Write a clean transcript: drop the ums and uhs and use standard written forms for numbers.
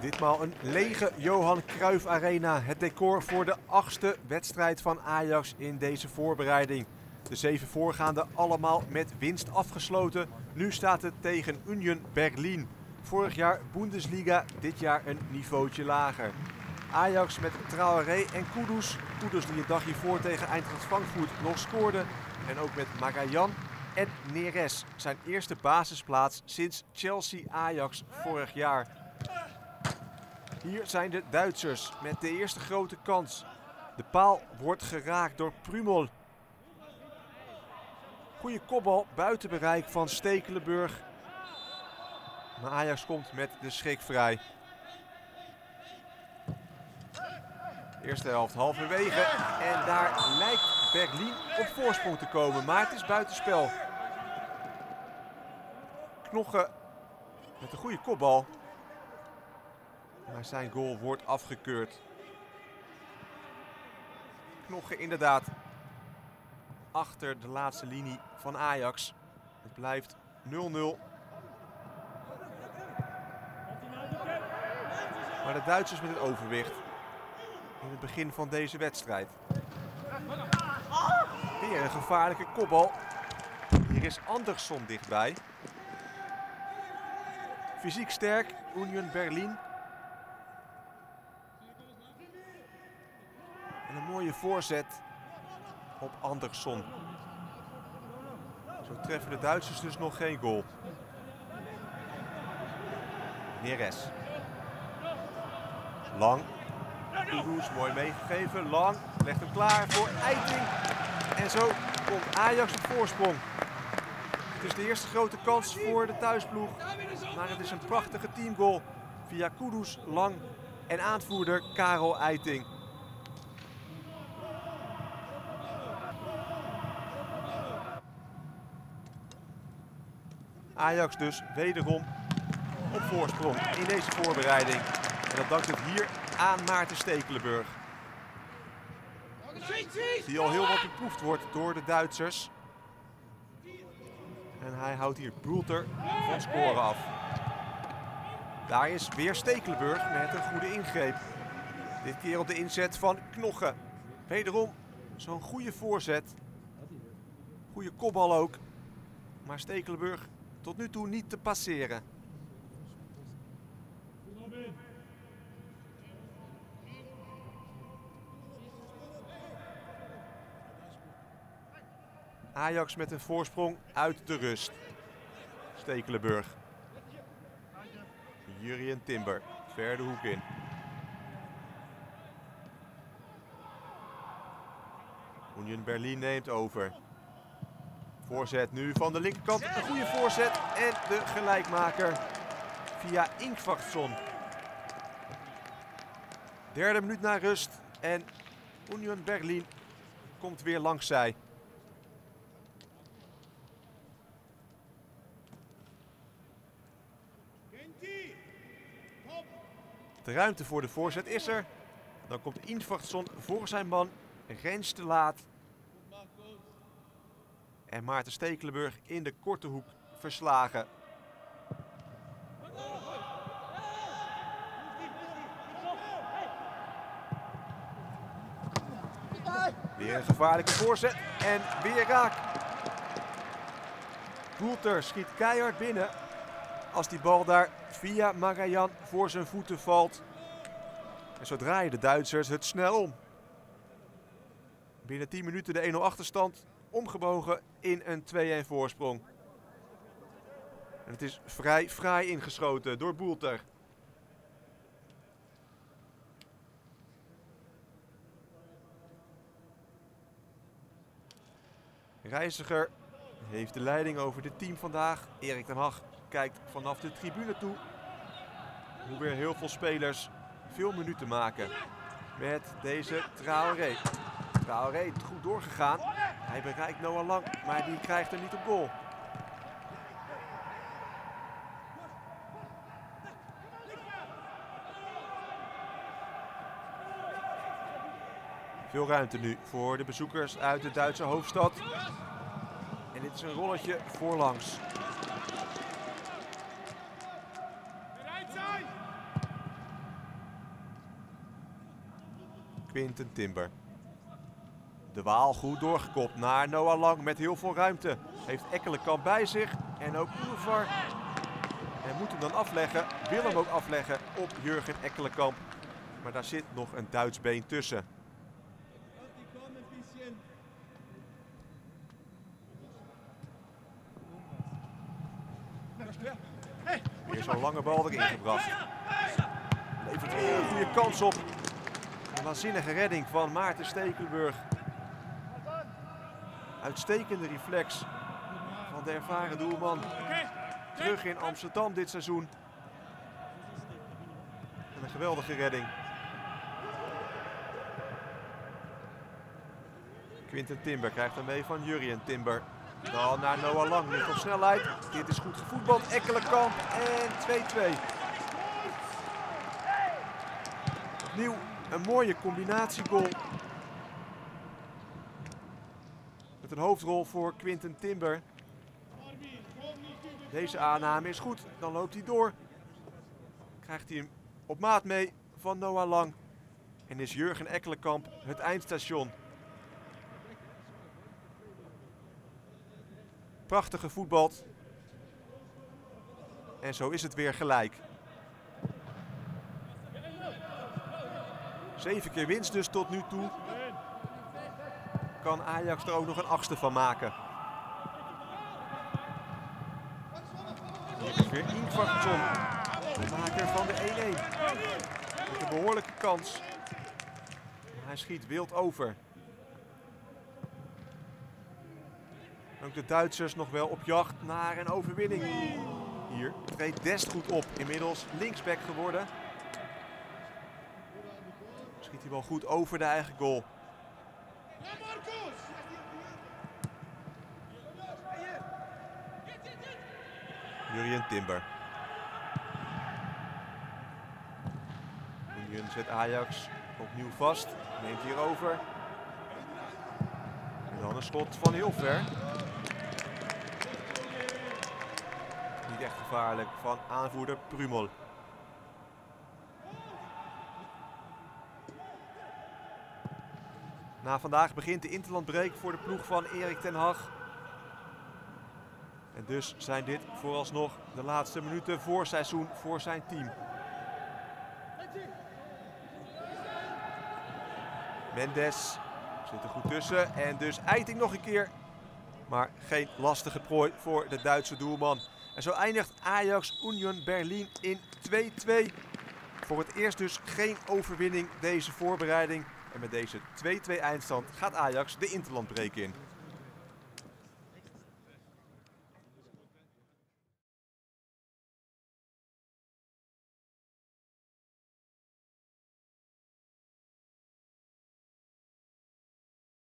Ditmaal een lege Johan Cruijff Arena. Het decor voor de 8e wedstrijd van Ajax in deze voorbereiding. De 7 voorgaande allemaal met winst afgesloten. Nu staat het tegen Union Berlin. Vorig jaar Bundesliga, dit jaar een niveautje lager. Ajax met Traoré en Kudus. Kudus die een dag hiervoor tegen Eintracht Frankfurt nog scoorde. En ook met Magallan en Neres. Zijn eerste basisplaats sinds Chelsea-Ajax vorig jaar. Hier zijn de Duitsers met de eerste grote kans. De paal wordt geraakt door Prümel. Goede kopbal buiten bereik van Stekelenburg. Maar Ajax komt met de schrik vrij. Eerste helft halverwege. En daar lijkt Berlin op voorsprong te komen. Maar het is buitenspel. Knoche met een goede kopbal. Maar zijn goal wordt afgekeurd. Knoche inderdaad achter de laatste linie van Ajax. Het blijft 0-0. Maar de Duitsers met het overwicht in het begin van deze wedstrijd. Weer een gevaarlijke kopbal. Hier is Andersson dichtbij. Fysiek sterk, Union Berlin. En een mooie voorzet op Andersson. Zo treffen de Duitsers dus nog geen goal. Neres. Lang. Kudus mooi meegegeven. Lang legt hem klaar voor Eiting. En zo komt Ajax op voorsprong. Het is de eerste grote kans voor de thuisploeg. Maar het is een prachtige teamgoal via Kudus, Lang en aanvoerder Karel Eiting. Ajax dus wederom op voorsprong in deze voorbereiding. En dat dankt het hier aan Maarten Stekelenburg. Die al heel wat beproefd wordt door de Duitsers. En hij houdt hier Bulter van scoren af. Daar is weer Stekelenburg met een goede ingreep. Dit keer op de inzet van Knoche. Wederom zo'n goede voorzet. Goede kopbal ook. Maar Stekelenburg tot nu toe niet te passeren. Ajax met een voorsprong uit de rust. Stekelenburg. Jurien Timber. Ver de hoek in. Union Berlin neemt over. Voorzet nu van de linkerkant. Een goede voorzet. En de gelijkmaker via Ingvarsson. Derde minuut na rust. En Union Berlin komt weer langs zij. De ruimte voor de voorzet is er. Dan komt Ingvarsson voor zijn man. Rens te laat. En Maarten Stekelenburg in de korte hoek verslagen. Weer een gevaarlijke voorzet. En weer raak. Bulter schiet keihard binnen. Als die bal daar via Magallan voor zijn voeten valt. En zo draaien de Duitsers het snel om. Binnen 10 minuten de 1-0 achterstand. Omgebogen in een 2-1 voorsprong. En het is vrij fraai ingeschoten door Bulter. Reiziger heeft de leiding over dit team vandaag. Erik ten Hag kijkt vanaf de tribune toe hoe weer heel veel spelers veel minuten maken met deze Traoré. Traoré goed doorgegaan. Hij bereikt Noah Lang, maar die krijgt hem niet op goal. Veel ruimte nu voor de bezoekers uit de Duitse hoofdstad. En dit is een rolletje voorlangs. Quinten Timber. De Waal goed doorgekopt naar Noah Lang met heel veel ruimte. Heeft Ekkelenkamp bij zich en ook Oenevar. En moet hem dan afleggen, wil hem ook afleggen op Jurgen Ekkelenkamp. Maar daar zit nog een Duits been tussen. Weer zo'n lange bal erin gebracht. Levert weer een goede kans op. Een waanzinnige redding van Maarten Stekelenburg. Uitstekende reflex van de ervaren doelman. Terug in Amsterdam dit seizoen. En een geweldige redding. Quinten Timber krijgt hem mee van Jurien Timber. Dan naar Noah Lang, ligt op snelheid. Dit is goed gevoetbald. Ekkelenkamp en 2-2. Opnieuw een mooie combinatiegoal. Met een hoofdrol voor Quinten Timber. Deze aanname is goed, dan loopt hij door. Krijgt hij hem op maat mee van Noah Lang. En is Jurgen Ekkelenkamp het eindstation. Prachtig gevoetbald. En zo is het weer gelijk. 7 keer winst dus tot nu toe. Kan Ajax er ook nog een 8e van maken. Hier is weer Ingvarsson, de maker van de 1-1. Met een behoorlijke kans. Hij schiet wild over. Ook de Duitsers nog wel op jacht naar een overwinning. Hier treedt Dest goed op. Inmiddels linksback geworden. Schiet hij wel goed over de eigen goal. Jurien Timber. Jurien zet Ajax opnieuw vast. Neemt hier over. En dan een schot van heel ver. Niet echt gevaarlijk van aanvoerder Prumel. Na vandaag begint de interlandbreak voor de ploeg van Erik ten Hag. En dus zijn dit vooralsnog de laatste minuten voor seizoen voor zijn team. Mendes zit er goed tussen en dus Eiting nog een keer. Maar geen lastige prooi voor de Duitse doelman. En zo eindigt Ajax Union Berlin in 2-2. Voor het eerst dus geen overwinning deze voorbereiding. En met deze 2-2 eindstand gaat Ajax de interlandbreak in.